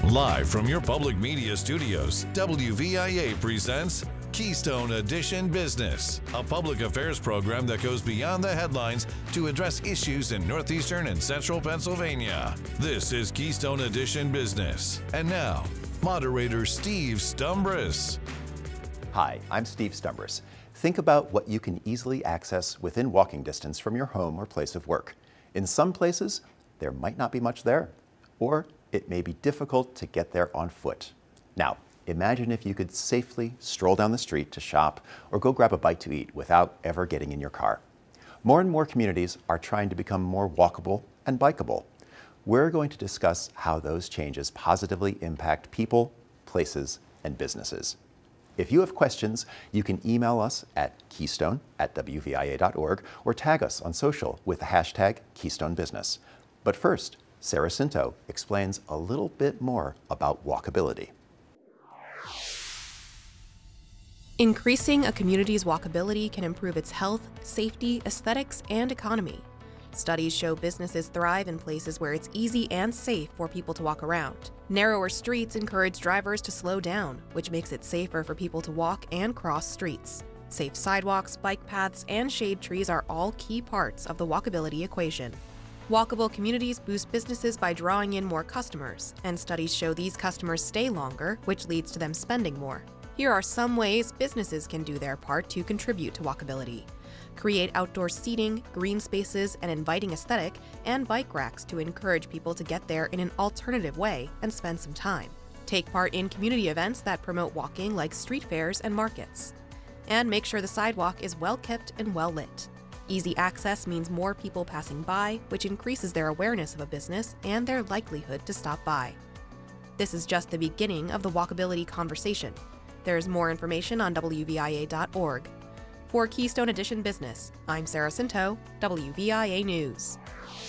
Live from your public media studios, WVIA presents Keystone Edition Business, a public affairs program that goes beyond the headlines to address issues in northeastern and central Pennsylvania. This is Keystone Edition Business. And now, moderator Steve Stumbris. Hi, I'm Steve Stumbris. Think about what you can easily access within walking distance from your home or place of work. In some places, there might not be much there, or it may be difficult to get there on foot. Now, imagine if you could safely stroll down the street to shop or go grab a bite to eat without ever getting in your car. More and more communities are trying to become more walkable and bikeable. We're going to discuss how those changes positively impact people, places, and businesses. If you have questions, you can email us at keystone@wvia.org or tag us on social with the hashtag KeystoneBusiness. But first, Sarah Cinto explains a little bit more about walkability. Increasing a community's walkability can improve its health, safety, aesthetics, and economy. Studies show businesses thrive in places where it's easy and safe for people to walk around. Narrower streets encourage drivers to slow down, which makes it safer for people to walk and cross streets. Safe sidewalks, bike paths, and shade trees are all key parts of the walkability equation. Walkable communities boost businesses by drawing in more customers, and studies show these customers stay longer, which leads to them spending more. Here are some ways businesses can do their part to contribute to walkability. Create outdoor seating, green spaces, an inviting aesthetic, and bike racks to encourage people to get there in an alternative way and spend some time. Take part in community events that promote walking like street fairs and markets. And make sure the sidewalk is well kept and well lit. Easy access means more people passing by, which increases their awareness of a business and their likelihood to stop by. This is just the beginning of the walkability conversation. There's more information on WVIA.org. For Keystone Edition Business, I'm Sarah Cinto, WVIA News.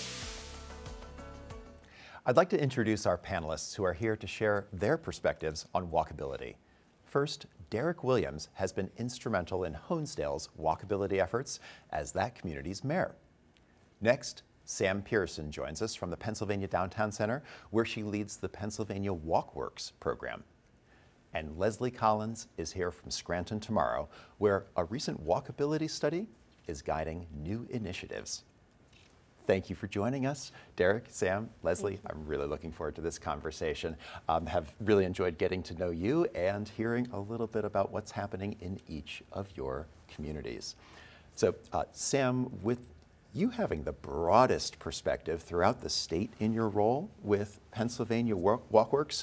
I'd like to introduce our panelists who are here to share their perspectives on walkability. First, Derek Williams has been instrumental in Honesdale's walkability efforts as that community's mayor. Next, Sam Pearson joins us from the Pennsylvania Downtown Center, where she leads the Pennsylvania WalkWorks program. And Leslie Collins is here from Scranton tomorrow, where a recent walkability study is guiding new initiatives. Thank you for joining us. Derek, Sam, Leslie, I'm really looking forward to this conversation. Have really enjoyed getting to know you and hearing a little bit about what's happening in each of your communities. So, Sam, with you having the broadest perspective throughout the state in your role with Pennsylvania WalkWorks,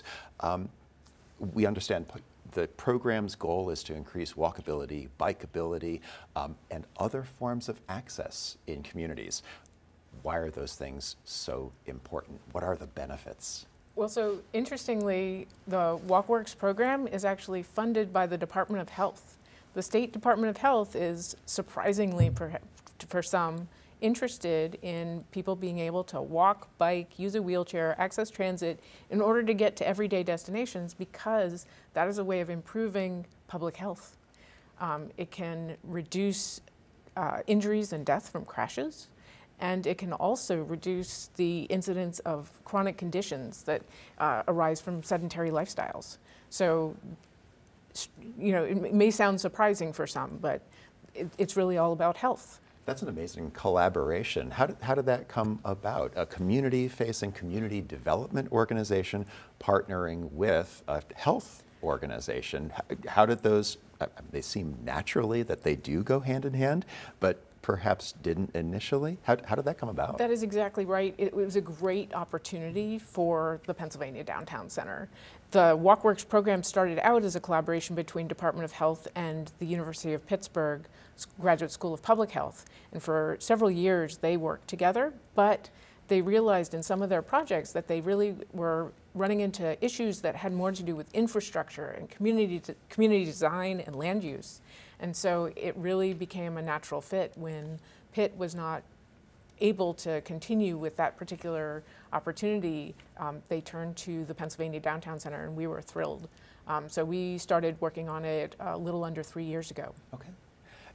we understand the program's goal is to increase walkability, bikeability, and other forms of access in communities. Why are those things so important? What are the benefits? Well, so interestingly, the WalkWorks program is actually funded by the Department of Health. The State Department of Health is surprisingly, for some, interested in people being able to walk, bike, use a wheelchair, access transit in order to get to everyday destinations, because that is a way of improving public health. It can reduce injuries and death from crashes. And it can also reduce the incidence of chronic conditions that arise from sedentary lifestyles. So, you know, it may sound surprising for some, but it's really all about health. That's an amazing collaboration. How did that come about? A community-facing community development organization partnering with a health organization. How did those, they seem naturally that they do go hand in hand, but perhaps didn't initially? How did that come about? That is exactly right. It was a great opportunity for the Pennsylvania Downtown Center. The WalkWorks program started out as a collaboration between Department of Health and the University of Pittsburgh Graduate School of Public Health. And for several years they worked together, but they realized in some of their projects that they really were running into issues that had more to do with infrastructure and community design and land use. And so it really became a natural fit when Pitt was not able to continue with that particular opportunity. They turned to the Pennsylvania Downtown Center, and we were thrilled. So we started working on it a little under 3 years ago. Okay.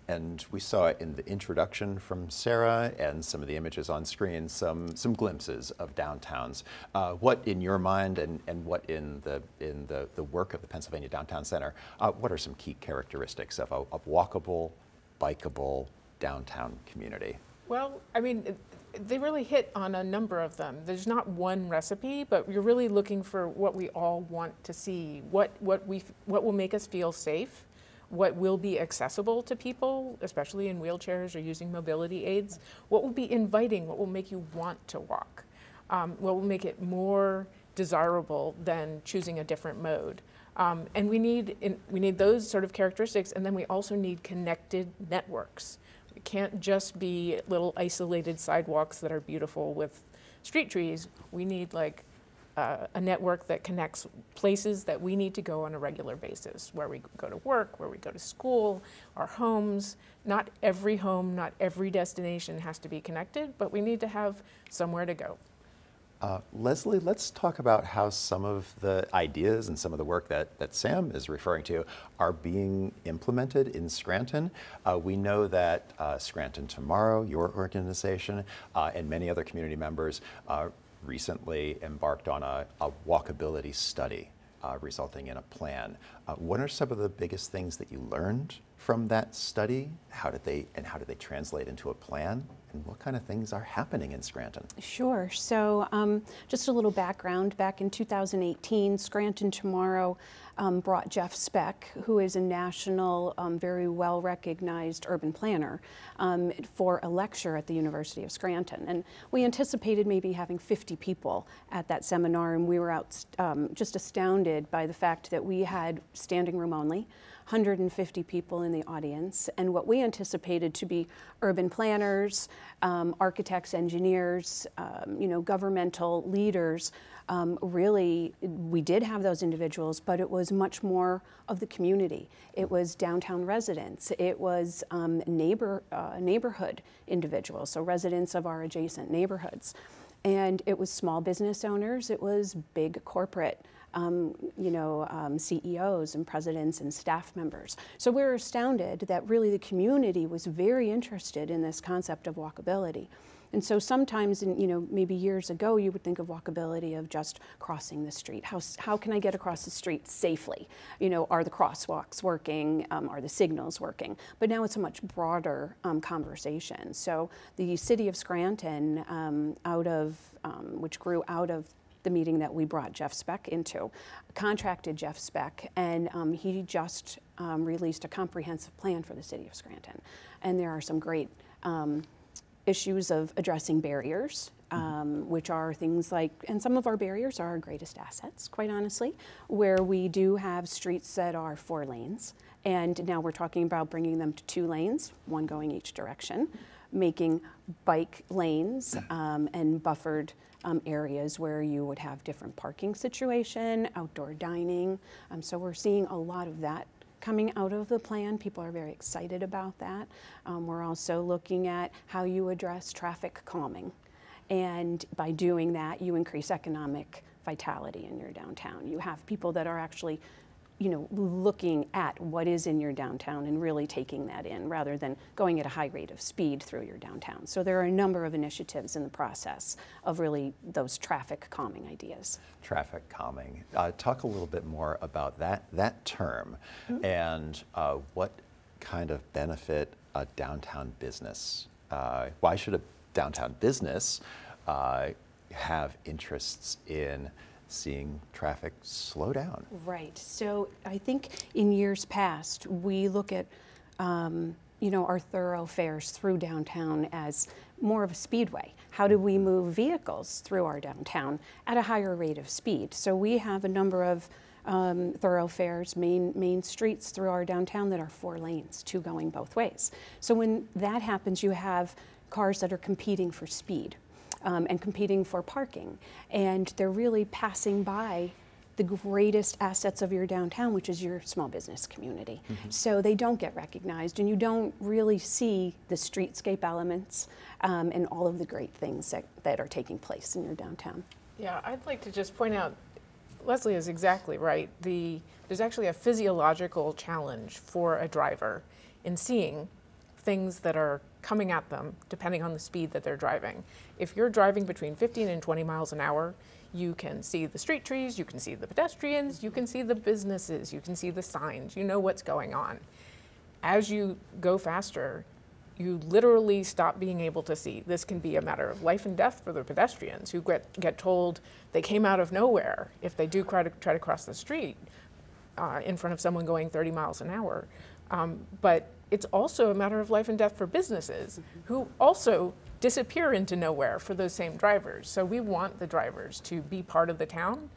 And we saw it in the introduction from Sarah and some of the images on screen, some glimpses of downtowns. What in your mind and what in the work of the Pennsylvania Downtown Center, what are some key characteristics of a walkable, bikeable downtown community? Well, I mean, they really hit on a number of them. There's not one recipe, but you're really looking for what we all want to see, what will make us feel safe, what will be accessible to people, especially in wheelchairs or using mobility aids, what will be inviting, what will make you want to walk, what will make it more desirable than choosing a different mode. And we need those sort of characteristics, and then we also need connected networks. It can't just be little isolated sidewalks that are beautiful with street trees. We need like a network that connects places that we need to go on a regular basis, where we go to work, where we go to school, our homes. Not every home, not every destination has to be connected, but we need to have somewhere to go. Leslie, let's talk about how some of the ideas and some of the work that Sam is referring to are being implemented in Scranton. We know that Scranton Tomorrow, your organization, and many other community members recently embarked on a walkability study resulting in a plan. What are some of the biggest things that you learned from that study? How did they translate into a plan? And what kind of things are happening in Scranton? Sure. So just a little background. Back in 2018, Scranton Tomorrow brought Jeff Speck, who is a national, very well-recognized urban planner, for a lecture at the University of Scranton. And we anticipated maybe having 50 people at that seminar, and we were just astounded by the fact that we had standing room only, 150 people in the audience, and what we anticipated to be urban planners, architects, engineers, governmental leaders. Really, we did have those individuals, but it was much more of the community. It was downtown residents. It was neighborhood individuals, so residents of our adjacent neighborhoods. And it was small business owners. It was big corporate CEOs and presidents and staff members. So we're astounded that really the community was very interested in this concept of walkability. And so sometimes, maybe years ago, you would think of walkability of just crossing the street. How can I get across the street safely? Are the crosswalks working? Are the signals working? But now it's a much broader conversation. So the city of Scranton, which grew out of the meeting that we brought Jeff Speck into, contracted Jeff Speck, and he just released a comprehensive plan for the city of Scranton. And there are some great issues of addressing barriers, which are things like, and some of our barriers are our greatest assets, quite honestly, where we do have streets that are 4 lanes, and now we're talking about bringing them to 2 lanes, one going each direction, making bike lanes and buffered areas where you would have different parking situation, outdoor dining. So we're seeing a lot of that coming out of the plan. People are very excited about that. We're also looking at how you address traffic calming. And by doing that, you increase economic vitality in your downtown. You have people that are actually looking at what is in your downtown and really taking that in rather than going at a high rate of speed through your downtown. So there are a number of initiatives in the process of really those traffic calming ideas. Traffic calming. Talk a little bit more about that term and what kind of benefit a downtown business, why should a downtown business have interests in seeing traffic slow down? Right. So I think in years past, we look at our thoroughfares through downtown as more of a speedway. How do we move vehicles through our downtown at a higher rate of speed? So we have a number of thoroughfares, main streets through our downtown that are 4 lanes, 2 going both ways. So when that happens, you have cars that are competing for speed. And competing for parking. And they're really passing by the greatest assets of your downtown, which is your small business community. So they don't get recognized, and you don't really see the streetscape elements and all of the great things that are taking place in your downtown. Yeah, I'd like to just point out, Leslie is exactly right. There's actually a physiological challenge for a driver in seeing things that are coming at them depending on the speed that they're driving. If you're driving between 15 and 20 miles an hour, you can see the street trees, you can see the pedestrians, you can see the businesses, you can see the signs, you know what's going on. As you go faster, you literally stop being able to see. This can be a matter of life and death for the pedestrians who get told they came out of nowhere if they do try to cross the street in front of someone going 30 miles an hour. But it's also a matter of life and death for businesses who also disappear into nowhere for those same drivers. So we want the drivers to be part of the town,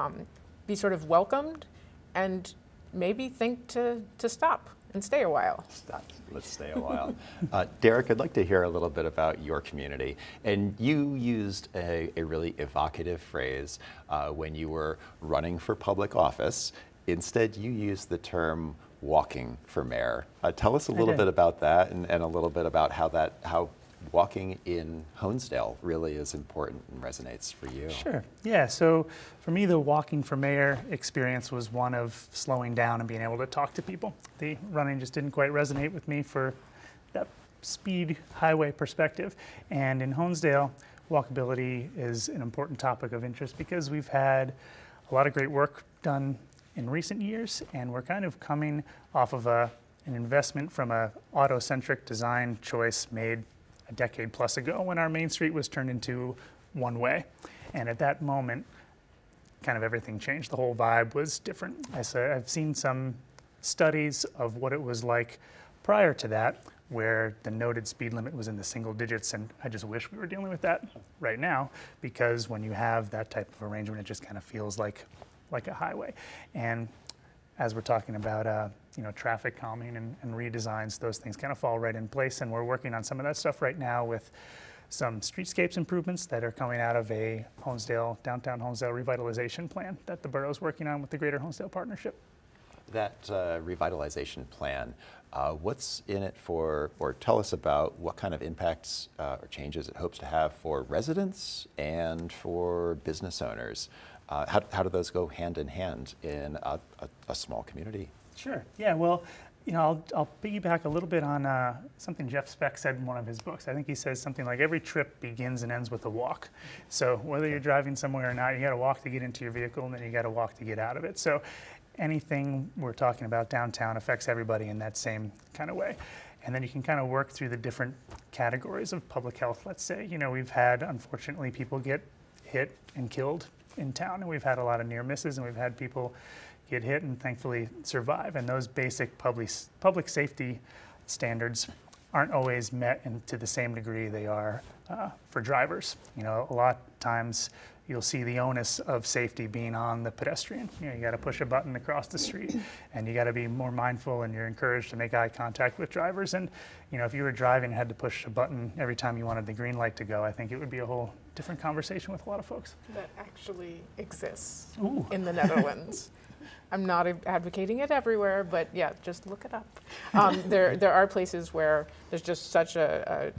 be sort of welcomed, and maybe think to stop and stay a while. Let's stay a while. Derek, I'd like to hear a little bit about your community. And you used a really evocative phrase when you were running for public office. Instead, you used the term walking for mayor. Tell us a little bit about that and a little bit about how walking in Honesdale really is important and resonates for you. Sure. Yeah. So for me, the walking for mayor experience was one of slowing down and being able to talk to people. The running just didn't quite resonate with me for that speed highway perspective. And in Honesdale, walkability is an important topic of interest because we've had a lot of great work done in recent years, and we're kind of coming off of an investment from a auto-centric design choice made a decade plus ago when our main street was turned into one way. And at that moment, kind of everything changed. The whole vibe was different. I've seen some studies of what it was like prior to that, where the noted speed limit was in the single digits, and I just wish we were dealing with that right now, because when you have that type of arrangement, it just kind of feels like a highway. And as we're talking about traffic calming and redesigns, those things kind of fall right in place. And we're working on some of that stuff right now with some streetscapes improvements that are coming out of a downtown Honesdale revitalization plan that the borough's working on with the Greater Honesdale Partnership. That revitalization plan, what's in it for, or tell us about what kind of impacts or changes it hopes to have for residents and for business owners. How do those go hand in hand in a small community? Sure. Yeah. Well, I'll piggyback a little bit on something Jeff Speck said in one of his books. I think he says something like every trip begins and ends with a walk. So whether you're driving somewhere or not, you got to walk to get into your vehicle, and then you got to walk to get out of it. So anything we're talking about downtown affects everybody in that same kind of way. And then you can kind of work through the different categories of public health. Let's say, we've had, unfortunately, people get hit and killed in town, and we've had a lot of near misses, and we've had people get hit and thankfully survive. And those basic public safety standards aren't always met to the same degree they are for drivers. A lot of times you'll see the onus of safety being on the pedestrian. You got to push a button across the street, and you got to be more mindful, and you're encouraged to make eye contact with drivers. And if you were driving and had to push a button every time you wanted the green light to go, I think it would be a whole different conversation with a lot of folks. That actually exists in the Netherlands. I'm not advocating it everywhere, but yeah, just look it up. There are places where there's just such a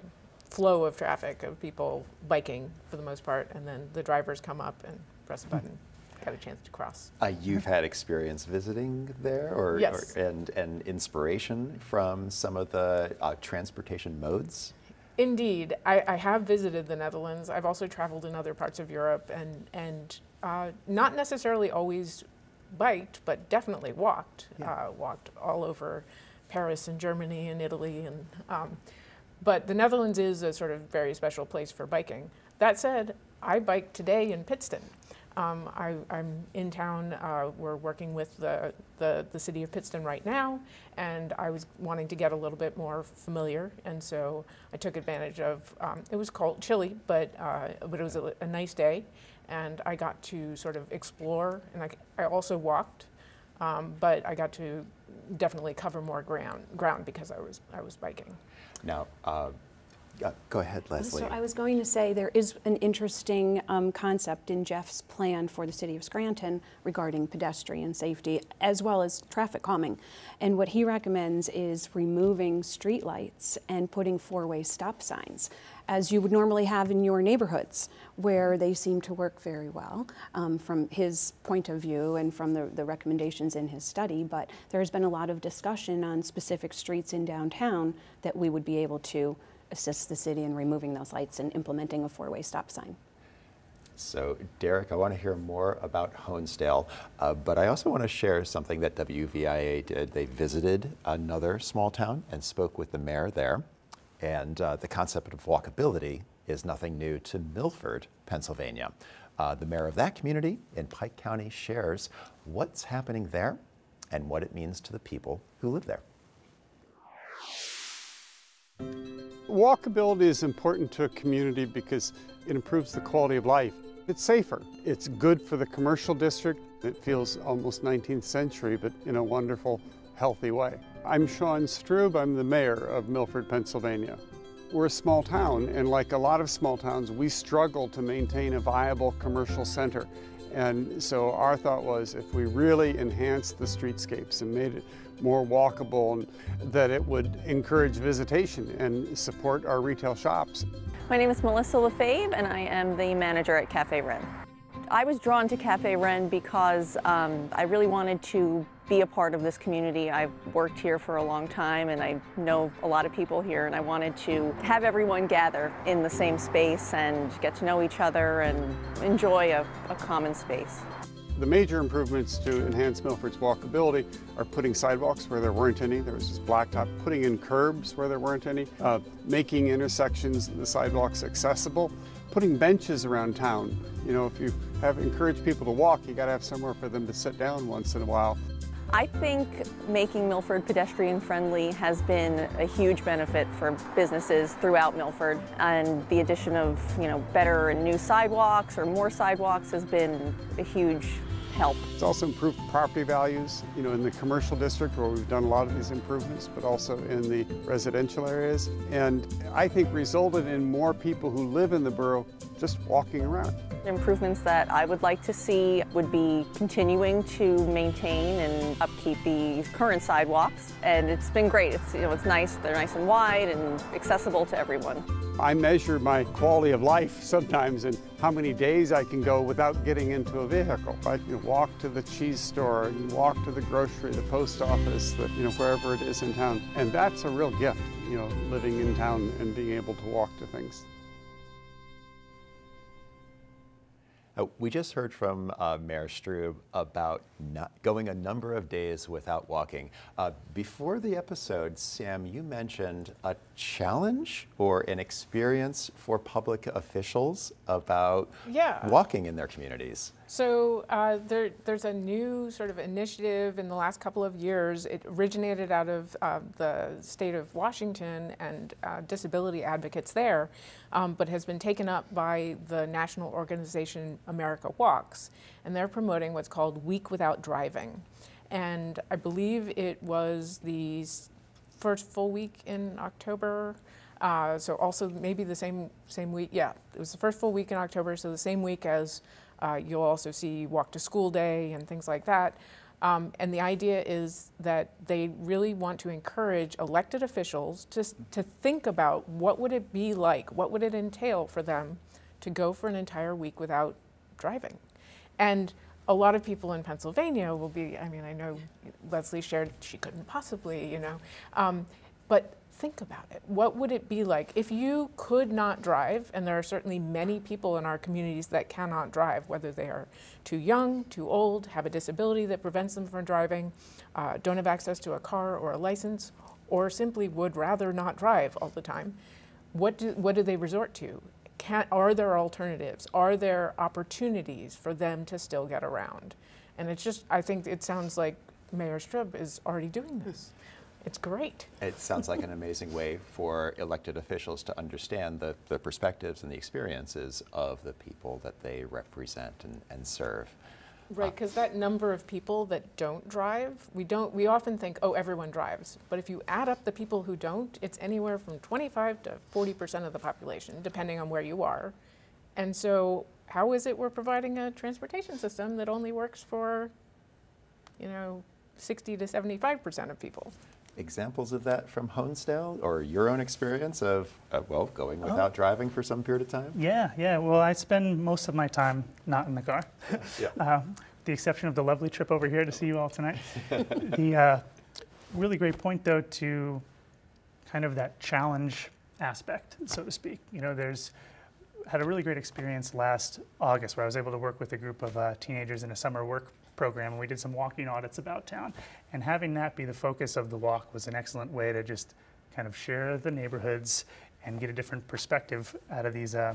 flow of traffic of people biking for the most part, and then the drivers come up and press a button, get a chance to cross. You've had experience visiting there, yes. and inspiration from some of the transportation modes? Indeed, I have visited the Netherlands. I've also traveled in other parts of Europe, and not necessarily always biked, but definitely walked. Yeah. Walked all over Paris and Germany and Italy, and but the Netherlands is a sort of very special place for biking. That said, I biked today in Pittston. I'm in town. We're working with the city of Pittston right now, and I was wanting to get a little bit more familiar, and so I took advantage of. It was cold, chilly, but it was a nice day, and I got to sort of explore, and I also walked, but I got to definitely cover more ground because I was biking. Now, Go ahead, Leslie. So I was going to say there is an interesting concept in Jeff's plan for the city of Scranton regarding pedestrian safety as well as traffic calming. And what he recommends is removing streetlights and putting four-way stop signs, as you would normally have in your neighborhoods, where they seem to work very well from his point of view and from the recommendations in his study. But there has been a lot of discussion on specific streets in downtown that we would be able to assist the city in removing those lights and implementing a four-way stop sign. So, Derek, I want to hear more about Honesdale, but I also want to share something that WVIA did. They visited another small town and spoke with the mayor there, and the concept of walkability is nothing new to Milford, Pennsylvania. The mayor of that community in Pike County shares what's happening there and what it means to the people who live there. Walkability is important to a community because it improves the quality of life. It's safer. It's good for the commercial district. It feels almost 19th century, but in a wonderful, healthy way. I'm Sean Strube. I'm the mayor of Milford, Pennsylvania. We're a small town, and like a lot of small towns, we struggle to maintain a viable commercial center. And so our thought was, if we really enhanced the streetscapes and made it more walkable, that it would encourage visitation and support our retail shops. My name is Melissa Lefebvre, and I am the manager at Cafe Ren. I was drawn to Cafe Ren because I really wanted to be a part of this community. I've worked here for a long time and I know a lot of people here, and I wanted to have everyone gather in the same space and get to know each other and enjoy a common space. The major improvements to enhance Milford's walkability are putting sidewalks where there weren't any. There was just blacktop, putting in curbs where there weren't any, making intersections and the sidewalks accessible, putting benches around town. You know, if you encourage people to walk, you got to have somewhere for them to sit down once in a while. I think making Milford pedestrian friendly has been a huge benefit for businesses throughout Milford, and the addition of, better and new sidewalks or more sidewalks has been a huge help. It's also improved property values, in the commercial district where we've done a lot of these improvements, but also in the residential areas, and I think resulted in more people who live in the borough just walking around. Improvements that I would like to see would be continuing to maintain and upkeep the current sidewalks, and it's been great. It's nice. They're nice and wide and accessible to everyone. I measure my quality of life sometimes in how many days I can go without getting into a vehicle. I can walk to the cheese store, and walk to the grocery, the post office, wherever it is in town, and that's a real gift. Living in town and being able to walk to things. We just heard from Mayor Strube about not going a number of days without walking. Before the episode, Sam, you mentioned a challenge or an experience for public officials about walking in their communities. So there's a new sort of initiative in the last couple of years. It originated out of the state of Washington and disability advocates there, but has been taken up by the national organization America Walks. And they're promoting what's called Week Without Driving. And I believe it was the first full week in October. So also maybe the same week. Yeah, it was the first full week in October, so the same week as you'll also see Walk to School Day and things like that. And the idea is that they really want to encourage elected officials to think about what would it be like, what would it entail for them to go for an entire week without driving. And a lot of people in Pennsylvania will be, I know Leslie shared she couldn't possibly, but think about it. What would it be like if you could not drive? And there are certainly many people in our communities that cannot drive, whether they are too young, too old, have a disability that prevents them from driving, don't have access to a car or a license, or simply would rather not drive all the time. What do they resort to? Are there alternatives? Are there opportunities for them to still get around? And it's just, I think it sounds like Mayor Strube is already doing this. It's great. It sounds like an amazing way for elected officials to understand the perspectives and the experiences of the people that they represent and serve. Right, because that number of people that don't drive, we often think, oh, everyone drives. But if you add up the people who don't, it's anywhere from 25 to 40% of the population, depending on where you are. And so how is it we're providing a transportation system that only works for, 60 to 75% of people? Examples of that from Honesdale or your own experience of, going without driving for some period of time? Yeah. Well, I spend most of my time not in the car. Yeah. The exception of the lovely trip over here to see you all tonight. The really great point, though, to kind of that challenge aspect, so to speak. Had a really great experience last August where I was able to work with a group of teenagers in a summer work program, and we did some walking audits about town. And having that be the focus of the walk was an excellent way to just kind of share the neighborhoods and get a different perspective out of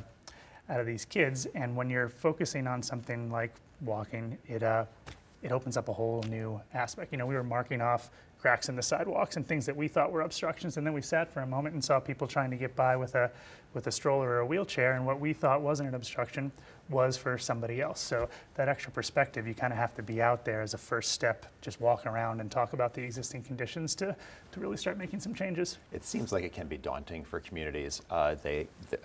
these kids. And when you're focusing on something like walking, it opens up a whole new aspect. We were marking off cracks in the sidewalks and things that we thought were obstructions, and then we sat for a moment and saw people trying to get by with a stroller or a wheelchair, and what we thought wasn't an obstruction was for somebody else. So that extra perspective, you kind of have to be out there as a first step, just walk around and talk about the existing conditions to really start making some changes. It seems like it can be daunting for communities. A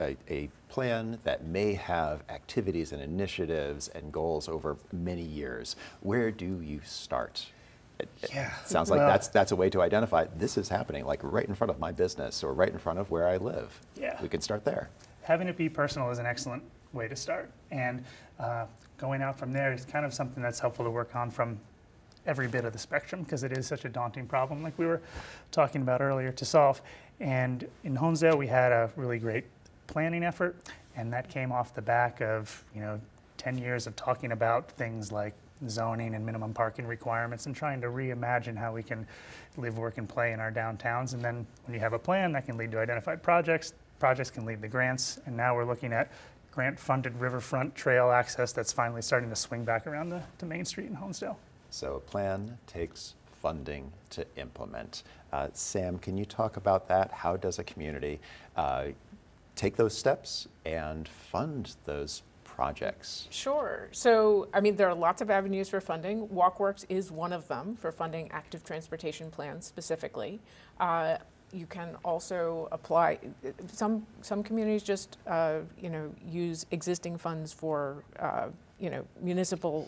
plan that may have activities and initiatives and goals over many years, where do you start? It sounds like that's a way to identify this is happening, like right in front of my business or right in front of where I live. Yeah. We can start there. Having it be personal is an excellent way to start. And going out from there is kind of something that's helpful to work on from every bit of the spectrum, because it is such a daunting problem, like we were talking about earlier, to solve. And in Honesdale, we had a really great planning effort, and that came off the back of 10 years of talking about things like zoning and minimum parking requirements and trying to reimagine how we can live, work, and play in our downtowns. And then when you have a plan, that can lead to identified projects. Projects can lead to grants. And now we're looking at grant-funded riverfront trail access that's finally starting to swing back around to Main Street in Honesdale. So a plan takes funding to implement. Sam, can you talk about that? How does a community take those steps and fund those projects? Sure. So, there are lots of avenues for funding. WalkWorks is one of them for funding active transportation plans specifically. You can also apply, some communities just, use existing funds for, municipal,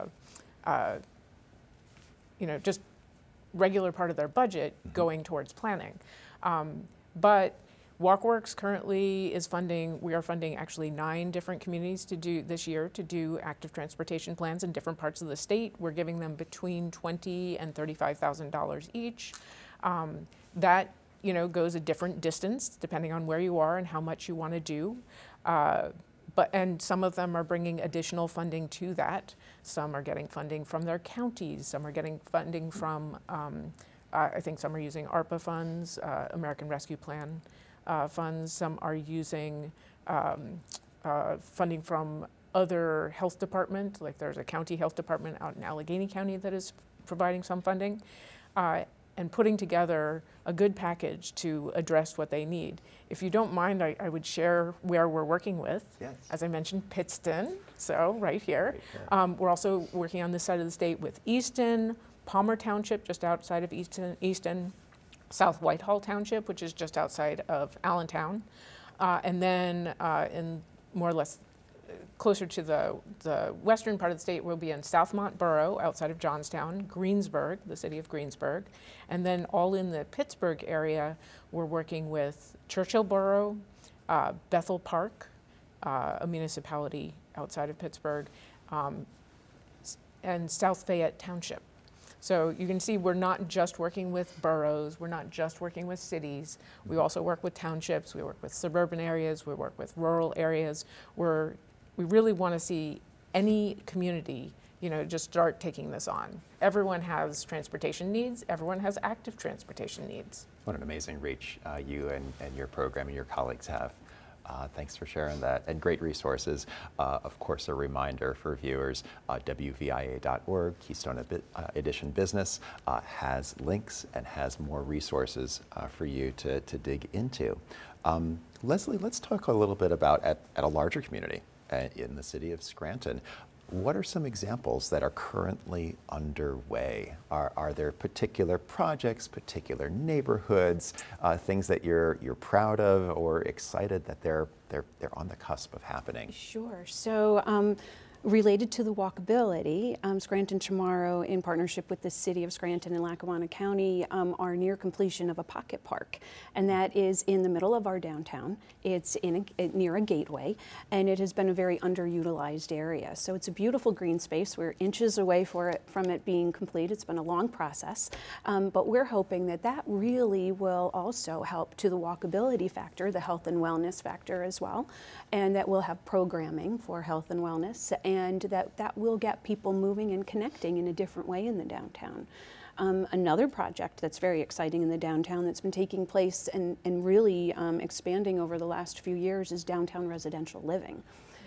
just regular part of their budget going towards planning. But WalkWorks currently is we are funding actually 9 different communities this year to do active transportation plans in different parts of the state. We're giving them between $20,000 and $35,000 each. That goes a different distance depending on where you are and how much you want to do. And some of them are bringing additional funding to that. Some are getting funding from their counties. Some are getting funding from, I think some are using ARPA funds, American Rescue Plan funds. Some are using funding from other health department, like there's a county health department out in Allegheny County that is providing some funding, and putting together a good package to address what they need. If you don't mind, I would share where we're working with. Yes. As I mentioned, Pittston, so right here. We're also working on this side of the state with Easton, Palmer Township, just outside of Easton, South Whitehall Township, which is just outside of Allentown, and then in more or less closer to the western part of the state, we'll be in Southmont Borough, outside of Johnstown, Greensburg, the city of Greensburg, and then all in the Pittsburgh area, we're working with Churchill Borough, Bethel Park, a municipality outside of Pittsburgh, and South Fayette Township. So you can see we're not just working with boroughs, we're not just working with cities, we also work with townships, we work with suburban areas, we work with rural areas. We really want to see any community, just start taking this on. Everyone has transportation needs, everyone has active transportation needs. What an amazing reach you and your program and your colleagues have. Thanks for sharing that, and great resources. Of course, a reminder for viewers, WVIA.org, Keystone Edition Business, has links and has more resources for you to dig into. Leslie, let's talk a little bit about at a larger community in the city of Scranton. What are some examples that are currently underway? Are there particular projects, particular neighborhoods, things that you're proud of or excited that they're on the cusp of happening? Sure. So related to the walkability, Scranton Tomorrow, in partnership with the City of Scranton and Lackawanna County, are near completion of a pocket park, and that is in the middle of our downtown. It's near a gateway, and it has been a very underutilized area. So it's a beautiful green space. We're inches away from it being complete. It's been a long process, but we're hoping that that really will also help to the walkability factor, the health and wellness factor as well, and that we'll have programming for health and wellness, and that will get people moving and connecting in a different way in the downtown. Another project that's very exciting in the downtown that's been taking place and really expanding over the last few years is downtown residential living.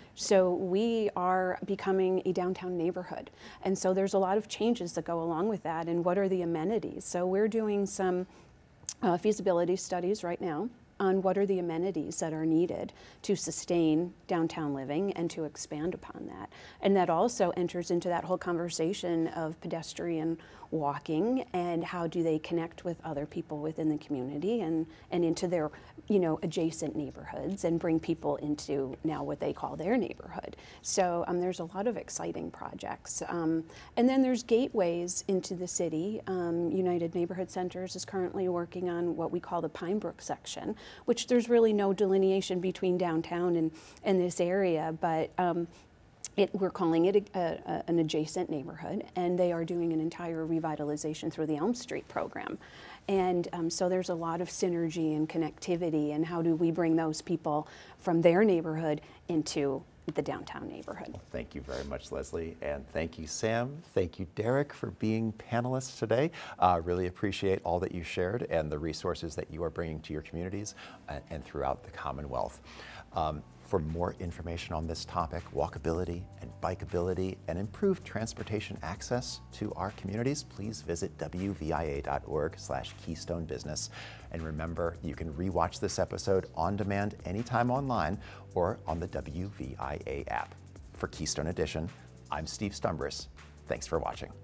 So we are becoming a downtown neighborhood, and so there's a lot of changes that go along with that, and what are the amenities? So we're doing some feasibility studies right now on what are the amenities that are needed to sustain downtown living and to expand upon that. And that also enters into that whole conversation of pedestrian walking and how do they connect with other people within the community and into their adjacent neighborhoods and bring people into now what they call their neighborhood. So there's a lot of exciting projects. And then there's gateways into the city. United Neighborhood Centers is currently working on what we call the Pine Brook section, which there's really no delineation between downtown and this area, but we're calling it an adjacent neighborhood, and they are doing an entire revitalization through the Elm Street program. And so there's a lot of synergy and connectivity, and how do we bring those people from their neighborhood into the downtown neighborhood. Well, thank you very much, Leslie, and thank you, Sam. Thank you, Derek, for being panelists today. Really appreciate all that you shared and the resources that you are bringing to your communities and throughout the Commonwealth. For more information on this topic, walkability and bikeability, and improved transportation access to our communities, please visit wvia.org/Keystone Business. And remember, you can rewatch this episode on demand anytime online or on the WVIA app. For Keystone Edition, I'm Steve Stumbris. Thanks for watching.